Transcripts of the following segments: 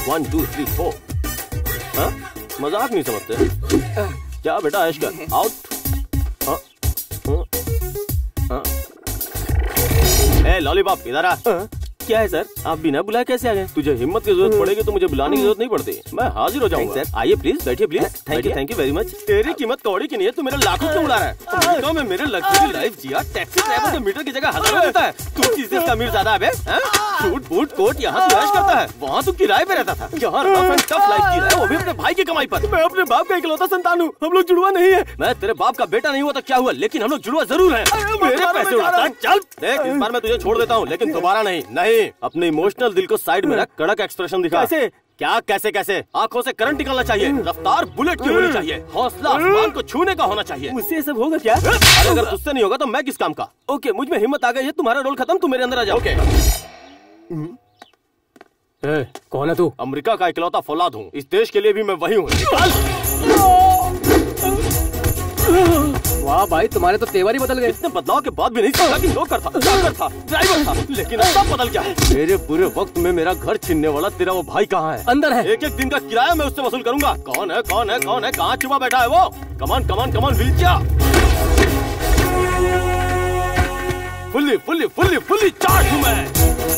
1 2 3 4। हाँ? मजाक नहीं समझते क्या बेटा? ऐश कर। आउट। हाँ? हाँ? ए लॉलीपॉप इधर आ। क्या है सर? आप बिना बुलाए कैसे आ गए? तुझे हिम्मत की जरूरत पड़ेगी तो मुझे बुलाने की जरूरत नहीं पड़ती, मैं हाजिर हो जाऊंगा। सर आइए प्लीज, बैठिए please. Thank you very much. तेरी कीमत कौड़ी की नहीं है, तू मेरे लाखों क्यों उड़ा रहा है? अमेरिका में मेरे लग्जरी लाइफ जिया, टैक्सी ड्राइवर तो मीटर की जगह हजारों देता है। तू किस देश का अमीर ज़्यादा है? सूट बूट कोट यहाँ तू ऐश करता है, वहाँ तू किराए पे रहता था। यहाँ रफ एंड टफ लाइफ जी रहा है, वो भी अपने भाई की कमाई पर। मैं अपने बाप का इकलौता संतान हूँ, हम लोग जुड़वा नहीं है। मैं तेरे बाप का बेटा नहीं हुआ तो क्या हुआ, लेकिन हम लोग जुड़वा जरूर है। मेरे पैसे उड़ाता है। चल देख, इस बार मैं तुझे छोड़ देता हूँ, लेकिन दोबारा नहीं। नहीं, अपने इमोशनल दिल को साइड में रख, कड़क एक्सप्रेशन दिखा। कैसे? क्या कैसे कैसे? आंखों से करंट निकलना चाहिए, रफ्तार बुलेट की होनी चाहिए, हौसला आसमान को छूने का होना चाहिए। मुझसे सब होगा क्या? अरे अगर तुझसे नहीं होगा तो मैं किस काम का? ओके, मुझ में हिम्मत आ गई है, तुम्हारा रोल खत्म, तू मेरे अंदर आ जा। ओके। कौन है तू? अमेरिका का इकलौता फौलाद हूँ, इस देश के लिए भी मैं वही हूँ। वाह भाई, तुम्हारे तो तेवर ही बदल गए। इतने बदलाव के बाद भी नहीं समझा कि नौकर था, चाकर था, ड्राइवर था, लेकिन अब सब बदल गया है। मेरे बुरे वक्त में मेरा घर छीनने वाला तेरा वो भाई कहाँ है? अंदर है। एक एक दिन का किराया मैं उससे वसूल करूंगा। कौन है कौन है कौन है? कहाँ छुपा बैठा है वो? कमान कमान कमान विल्चा। Fully fully fully fully charge हूँ मैं।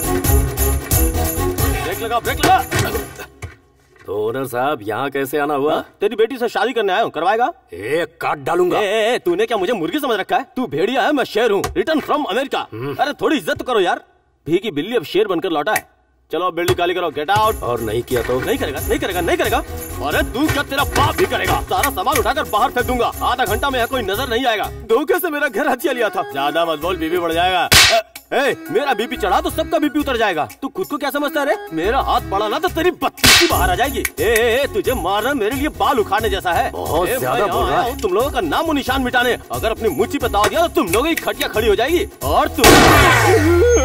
ब्रेक लगा ब्रेक लगा। तो ओनर साहब यहाँ कैसे आना हुआ? तेरी बेटी से शादी करने आया हूँ, करवाएगा? एक काट डालूंगा। तूने क्या मुझे मुर्गी समझ रखा है? तू भेड़िया है, मैं शेर हूँ, रिटर्न फ्रॉम अमेरिका। अरे थोड़ी इज्जत करो यार, भीगी बिल्ली अब शेर बनकर लौटा है। चलो बिल्डिंग खाली करो, गेट आउट। और नहीं किया तो? नहीं करेगा नहीं करेगा नहीं करेगा। अरे तू क्या, तेरा बाप भी करेगा। सारा सामान उठाकर बाहर फेंक दूंगा, आधा घंटा में यहाँ कोई नजर नहीं आएगा। धोखे से मेरा घर हथिया लिया था। ज्यादा मत बोल, बीबी बढ़ जाएगा। मेरा बीपी चढ़ा तो सबका बीपी उतर जाएगा। तू खुद को क्या समझता है? मेरा हाथ पड़ा ना तो तेरी बत्तीसी बाहर आ जाएगी। तुझे मारना मेरे लिए बाल उखाड़ने जैसा है। बहुत ज्यादा बोल रहा है। तुम लोगों का नामो निशान मिटाने। अगर अपनी मुट्ठी पे दाव दिया तो तुम लोगों की खटिया खड़ी हो जाएगी। और तुम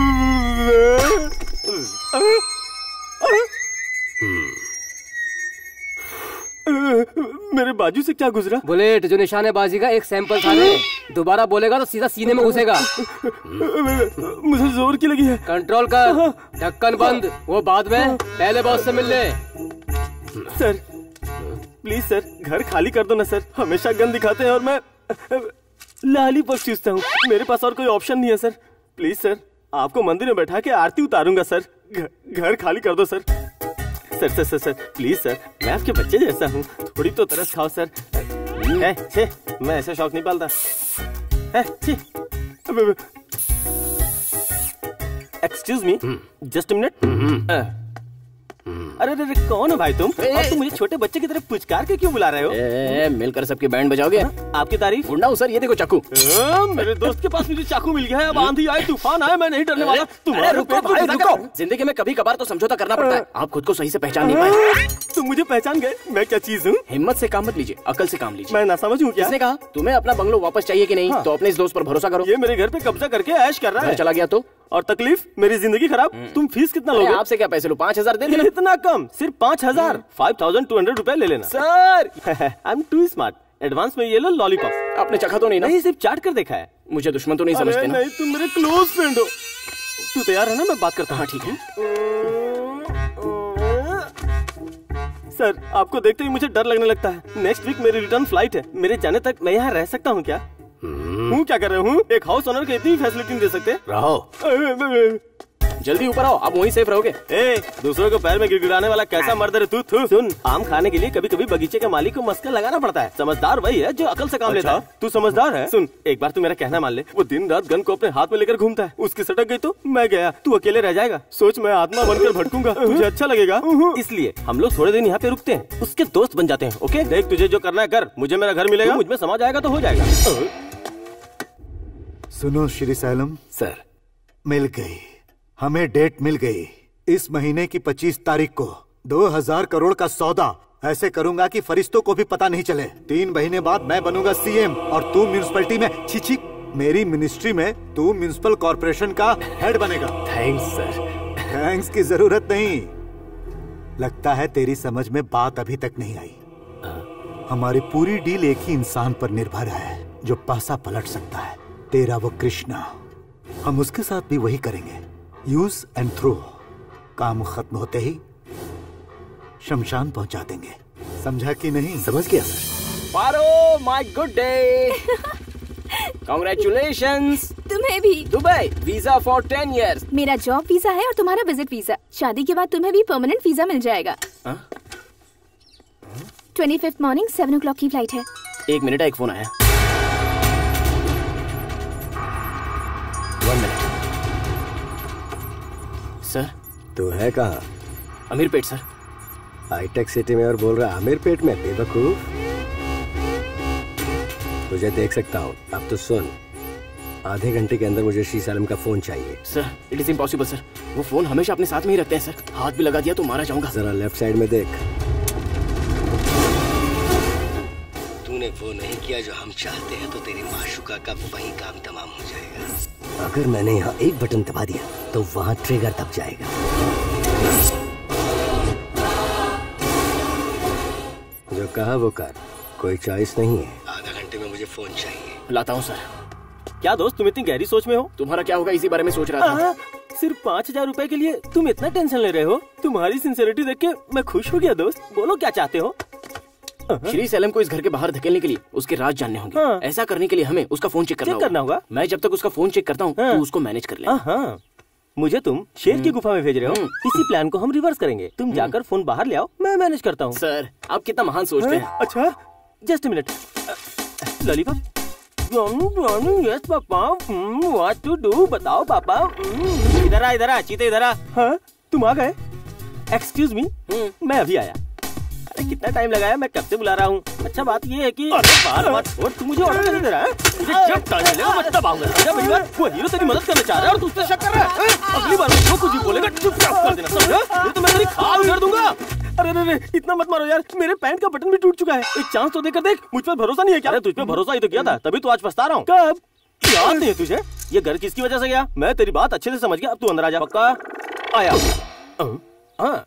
मेरे बाजू से क्या गुजरा? बुलेट जो निशानेबाजी का एक सैंपल था रे। दोबारा बोलेगा तो सीधा सीने में घुसेगा। मुझे जोर की लगी है। कंट्रोल कर, ढक्कन बंद, वो बाद में, पहले बॉस से मिल ले। सर प्लीज सर, घर खाली कर दो ना सर। हमेशा गन दिखाते हैं और मैं लॉलीपॉप चूसता हूँ। मेरे पास और कोई ऑप्शन नहीं है सर। प्लीज सर, आपको मंदिर में बैठा के आरती उतारूंगा सर। घर खाली कर दो sir. Sir sir sir sir please sir, मैं आपके बच्चे जैसा हूँ, थोड़ी तो तरस खाओ सर। मैं ऐसा शौक नहीं पालता। Excuse me, just a minute. अरे अरे कौन हो भाई तुम? और तुम मुझे छोटे बच्चे की तरफ पुचकार के क्यों बुला रहे हो? मिलकर सबकी बैंड बजाओगे? आपकी तारीफ। गुंडा हूँ सर, ये देखो चाकू। मेरे दोस्त के पास मुझे चाकू मिल गया है। अब आंधी आए तूफान आए, मैं नहीं डरने वाला। रुको भाई रुको, जिंदगी में कभी कभार तो समझौता करना पड़ता है। आप खुद को सही से पहचान नहीं पाए। तुम मुझे पहचान गए, मैं क्या चीज हूँ? हिम्मत से काम मत लीजिए, अकल से काम लीजिए। मैं ना समझूं क्या? किसने कहा? तुम्हें अपना बंगलो वापस चाहिए कि नहीं? तो अपने इस दोस्त पर भरोसा करो। ये मेरे घर पे कब्जा करके ऐश कर रहा है। चला गया तो? और तकलीफ मेरी जिंदगी खराब। तुम फीस कितना लोगे? आपसे क्या पैसे लो, 5000 दे देना। इतना कम? सिर्फ 5000? 5200 रुपए ले लेना sir. I am too smart. Advance में ये लो लॉलीपॉप। आपने चखा तो नहीं ना? नहीं, सिर्फ चाट कर देखा है। मुझे दुश्मन तो नहीं समझते ना? नहीं, तुम मेरे क्लोज फ्रेंड हो। तू तैयार है ना? मैं बात करता हूँ। ठीक है सर, आपको देखते ही मुझे डर लगने लगता है। नेक्स्ट वीक मेरी रिटर्न फ्लाइट है। मेरे जाने तक मैं यहाँ रह सकता हूँ क्या? हूँ क्या कर रहे हूँ? एक हाउस ओनर को इतनी फैसिलिटी नहीं दे सकते? रहो, जल्दी ऊपर आओ, आप वहीं सेफ रहोगे। दूसरों को पैर में गिड़गिड़ाने वाला कैसा मर्द है तू? सुन, आम खाने के लिए कभी कभी बगीचे के मालिक को मस्का लगाना पड़ता है। समझदार वही है जो अकल से काम लेता है। तू समझदार है? सुन, एक बार तू मेरा कहना मान ले। वो दिन रात गन को अपने हाथ में लेकर घूमता है। उसकी सटक गई तो मैं गया, तू अकेले रह जाएगा। सोच, मैं आत्मा बनकर भटकूंगा, तुझे अच्छा लगेगा? इसलिए हम लोग थोड़े दिन यहाँ पे रुकते हैं, उसके दोस्त बन जाते हैं। ओके, देख तुझे जो करना है कर। मुझे मेरा घर मिलेगा, मुझ में समा जाएगा तो हो जाएगा। सुनो श्री सैलम सर, मिल गई, हमें डेट मिल गई। इस महीने की 25 तारीख को 2000 करोड़ का सौदा ऐसे करूंगा कि फरिश्तों को भी पता नहीं चले। 3 महीने बाद मैं बनूंगा सीएम और तू म्यूनिसिपैलिटी में छिछी मेरी मिनिस्ट्री में तू म्यूनिसिपल कॉर्पोरेशन का हेड बनेगा। Thanks sir. थैंक्स की जरूरत नहीं। लगता है तेरी समझ में बात अभी तक नहीं आई। हमारी पूरी डील एक ही इंसान पर निर्भर है जो पासा पलट सकता है, तेरा वो कृष्णा। हम उसके साथ भी वही करेंगे, यूज एंड थ्रो। काम खत्म होते ही शमशान पहुंचा देंगे। समझा कि नहीं? समझ गया sir. Paro, my good day. Congratulations! तुम्हें भी। Dubai visa for 10 years। मेरा जॉब वीजा है और तुम्हारा विजिट वीजा। शादी के बाद तुम्हें भी परमानेंट वीजा मिल जाएगा। 25th मॉर्निंग 7 o'clock की फ्लाइट है। एक मिनट, एक फोन आया। 1 minute। सर, तू है कहाँ? अमीरपेट सर। हाईटेक सिटी में और बोल रहा अमीरपेट में? बेवकूफ, तुझे देख सकता हूँ। अब तो सुन, आधे घंटे के अंदर मुझे श्री सालम का फोन चाहिए। Sir, it is impossible sir. वो फोन हमेशा अपने साथ में ही रखते हैं सर। हाथ भी लगा दिया तो मारा जाऊंगा। जरा लेफ्ट साइड में देख। तूने वो नहीं किया जो हम चाहते हैं तो तेरी माशुका का वही काम तमाम हो जाएगा। अगर मैंने यहाँ एक बटन दबा दिया तो वहाँ ट्रिगर दब जाएगा। जो कहा वो कर, कोई चॉइस नहीं है। आधा घंटे में मुझे फोन चाहिए। लाता हूँ सर। क्या दोस्त, तुम इतनी गहरी सोच में हो? तुम्हारा क्या होगा इसी बारे में सोच रहा था। सिर्फ 5,000 रुपए के लिए तुम इतना टेंशन ले रहे हो? तुम्हारी सिंसियरिटी देख के मैं खुश हो गया दोस्त। बोलो क्या चाहते हो? श्री सैलम को इस घर के बाहर धकेलने के लिए उसके राज जानने होंगे। हाँ। ऐसा करने के लिए हमें उसका फोन चेक करना होगा। मैं जब तक उसका फोन चेक करता हूँ तो उसको मैनेज कर लेना। हाँ, मुझे तुम शेर की गुफा में भेज रहे हो। इसी प्लान को हम रिवर्स करेंगे। तुम जाकर फोन बाहर ले आओ, मैं मैनेज करता हूँ। सर, आप कितना महान सोचते हैं। अच्छा, just minute. Lollipop. Yes papa, what to do, बताओ पापा। इधर आ चीते, इधर आ। हाँ, तुम आ गए? एक्सक्यूज मी, मैं अभी आया। अरे कितना टाइम लगाया, मैं कब से बुला रहा हूँ। अच्छा, बात ये है कि बार बार छोड़, तू मुझे ऑर्डर कैसे दे रहा है? मुझे जब टाइम मिलेगा मैं तब आऊंगा। अच्छा मेरी बात, वो हीरो तेरी मदद करना चाह रहा है और तू उससे शक कर रहा है। अगली बार जो कुछ भी बोलेगा चुपचाप कर देना, समझा? नहीं तो मैं तेरी खाल उधेड़ दूंगा। अरे अरे, इतना मत मारो यार, मेरे पैंट का बटन भी टूट चुका है। एक चांस तो देकर देख। मुझ पर भरोसा नहीं है क्या? अरे तुझ पे भरोसा ही तो किया था, तभी तो आज पछता रहा हूँ। कब? याद नहीं है तुझे? ये घर किसकी वजह से गया? मैं तेरी बात अच्छे से समझ गया। अब तू अंदर आ जा। पक्का? आया। हाँ,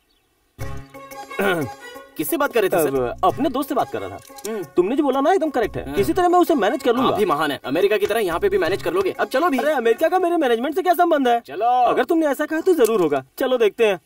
किससे बात कर रहे थे सर? अपने दोस्त से बात कर रहा था। तुमने जो बोला ना एकदम करेक्ट है। किसी तरह मैं उसे मैनेज कर लूंगा। आप भी महान है। अमेरिका की तरह यहाँ पे भी मैनेज कर लोगे। अब चलो भी। अरे अमेरिका का मेरे मैनेजमेंट से क्या संबंध है? चलो। अगर तुमने ऐसा कहा तो जरूर होगा। चलो देखते हैं।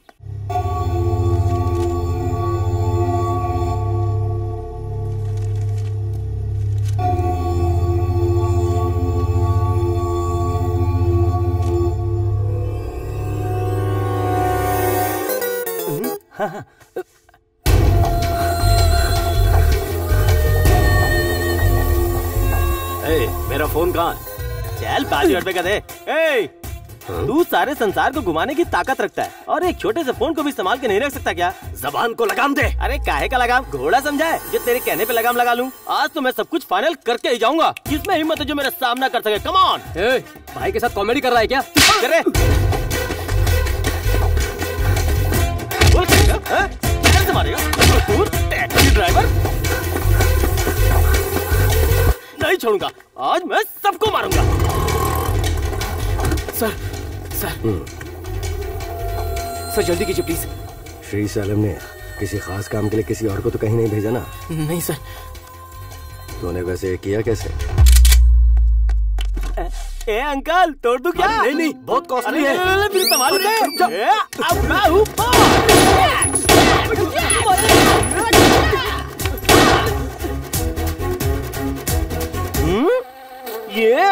मेरा फोन कहाँ? चल 5 रुपए का दे। तू सारे संसार को घुमाने की ताकत रखता है और एक छोटे से फोन को भी संभाल के नहीं रख सकता क्या? जबान को लगाम दे। अरे काहे का लगाम? घोड़ा समझा है जो तेरे कहने पे लगाम लगा लूं? आज तो मैं सब कुछ फाइनल करके ही जाऊंगा। किसमें हिम्मत है जो मेरा सामना कर सके? Come on. भाई के साथ कॉमेडी कर रहा है क्या? करे बोल कैसे मारेगा? तू टैक्सी ड्राइवर, नहीं छोड़ूंगा। आज मैं सबको मारूंगा। सर, सर जल्दी कीजिए प्लीज। श्री सालम ने किसी खास काम के लिए किसी और को तो कहीं नहीं भेजा ना? नहीं सर। तूने वैसे किया कैसे? ए अंकल, तोड़ दूं क्या? नहीं, बहुत कॉस्टली है। फिर संभाल के। अब मैं हूँ। ये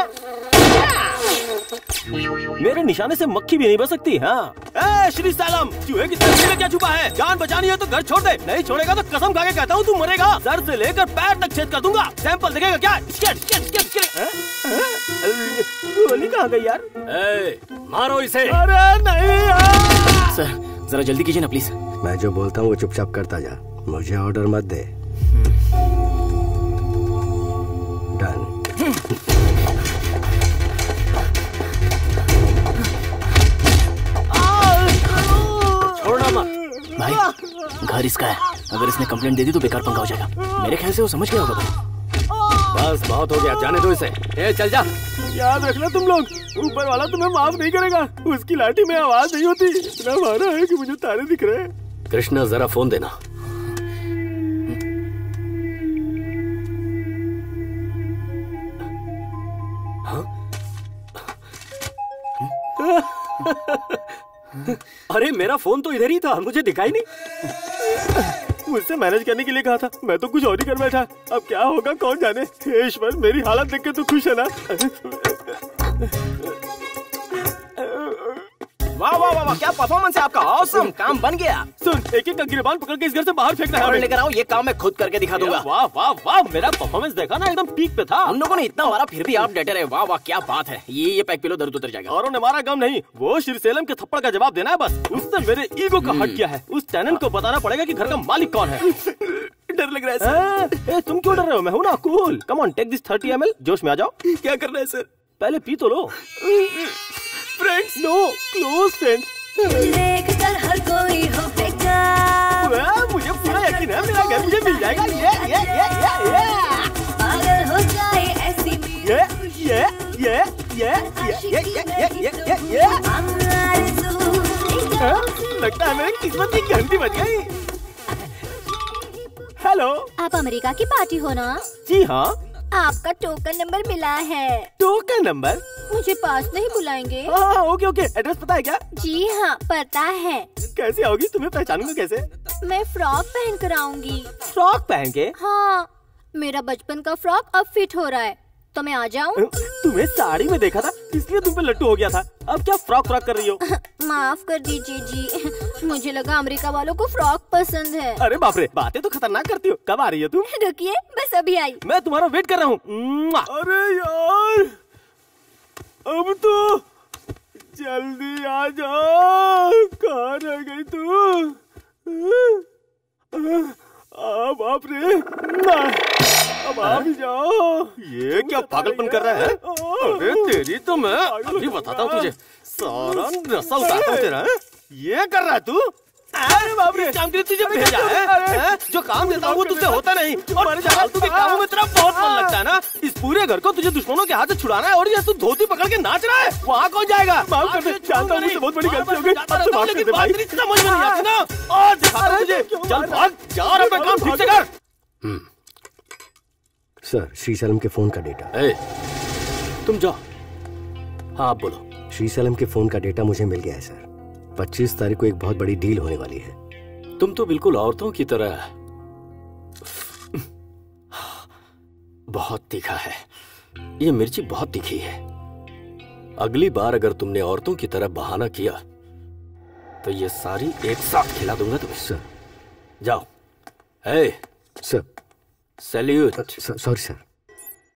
मेरे निशाने से मक्खी भी नहीं बच सकती। हाँ, श्री सालम, चूहे की तस्वीर में क्या छुपा है? जान बचानी है तो घर छोड़ दे, नहीं छोड़ेगा तो कसम खा के कहता हूँ तू मरेगा। सर से लेकर पैर तक छेद कर दूंगा। सैंपल देखेगा क्या? गोली कहाँ गई यार? मारो इसे। अरे नहीं यार। सर जरा जल्दी कीजिए ना प्लीज। मैं जो बोलता हूँ वो चुपचाप करता जा, मुझे ऑर्डर मत दे। डन। छोड़ना मत भाई, घर इसका है। अगर इसने कंप्लेंट दे दी तो बेकार पंगा हो जाएगा। मेरे ख्याल से वो समझ गया होगा भाई। बस बहुत हो गया, जाने दो इसे। चल जा। याद रखना तुम लोग, ऊपर वाला तुम्हें माफ नहीं करेगा। उसकी लाठी में आवाज नहीं होती। इतना मारा है कि मुझे तारे दिख रहे हैं। कृष्णा जरा फोन देना। अरे मेरा फोन तो इधर ही था, मुझे दिखाई नहीं। मुझसे मैनेज करने के लिए कहा था, मैं तो कुछ और ही कर बैठा। अब क्या होगा कौन जाने। हे ईश्वर, मेरी हालत देख के तो खुश है ना। वाह वाह वाह वाह, क्या परफॉर्मेंस है आपका। ऑसम, काम बन गया। सुन, एक एक का गिरबान पकड़ के इस घर से बाहर फेंकना है। और लेकर आओ, ये काम मैं खुद करके दिखा दूंगा। वाह वाह वाह, मेरा परफॉर्मेंस देखा ना, एकदम पीक पे था। हम लोगों ने इतना मारा फिर भी आप डटे रहे। वाह वाह, क्या बात है। ये पैक पिलो, दर्द उतर जाएगा। औरों ने मारा गम नहीं, वो श्रीसेलम के थप्पड़ का जवाब देना है बस। उससे मेरे ईगो का हट गया है। उस टेनेंट को बताना पड़ेगा कि घर का मालिक कौन है। डर लग रहा है सर। तुम क्यों डर रहे हो? मैं हूं ना, cool. Come on, take this 30 ml। जोश में आ जाओ। क्या करना है सर? पहले पी तो लो। Friends, no, close friends. देख कर हर कोई हो बेकार, मुझे पूरा यकीन है मेरा घर मुझे मिल जाएगा। ये पागल हो जाए ऐसी लगता है मेरी किस्मत की घंटी बज गई। हेलो, आप अमेरिका की पार्टी हो ना? जी हाँ। आपका टोकन नंबर मिला है। Token number? मुझे पास नहीं बुलाएंगे? हाँ, ओके ओके। एड्रेस पता है क्या? जी हाँ, पता है। कैसे आओगी? तुम्हें पहचानूंगा कैसे? मैं फ्रॉक पहन कर आऊंगी। फ्रॉक पहन के? हाँ, मेरा बचपन का फ्रॉक अब फिट हो रहा है, तो मैं आ जाऊं? तुम्हें साड़ी में देखा था, इसलिए तुम पे लट्टू हो गया था। अब क्या फ्रॉक फ्रॉक कर रही हो? माफ कर दीजिए जी, मुझे लगा अमेरिका वालों को फ्रॉक पसंद है। अरे बाप रे, बातें तो खतरनाक करती हो। कब आ रही हो तुम? रुकिए, बस अभी आई। मैं तुम्हारा वेट कर रहा हूँ। अरे यार, अब तो जल्दी आ जाओ। कहाँ रह गई तू? बाप रे, अब आ भी जाओ। ये क्या पागलपन कर रहा है? अरे तेरी तो मैं अभी बताता हूँ तुझे। सारा नस्ल उतारता हूँ तेरा। ये कर रहा है तू? अरे बाप रे, काम के लिए तुझे भेजा है? जो काम देता हूँ वो तुझसे होता नहीं। और फालतू के कामों में तेरा बहुत मन लगता है ना। इस पूरे घर को तुझे दुश्मनों के हाथ से छुड़ाना है, और ये तू धोती पकड़ के नाच रहा है। वहाँ कौन जाएगा? माफ कर दे, जानता हूँ मुझसे बहुत बड़ी गलती हो गई। अब तो माफ कर दे भाई। समझ में नहीं आती ना। और दिखाता हूँ तुझे। चल भाग, जा और अपना काम ठीक से कर। सर, श्रीसेलम के फोन का डेटा। तुम जाओ। हाँ, आप बोलो। श्रीसेलम के फोन का डेटा मुझे मिल गया है सर। 25 तारीख को एक बहुत बड़ी डील होने वाली है। तुम तो बिल्कुल औरतों की तरह बहुत तीखा है। ये मिर्ची बहुत तीखी है। अगली बार अगर तुमने औरतों की तरह बहाना किया तो ये सारी एक साथ खिला दूंगा तुम्हें। सर। जाओ। Hey sir. Salute. Sorry sir.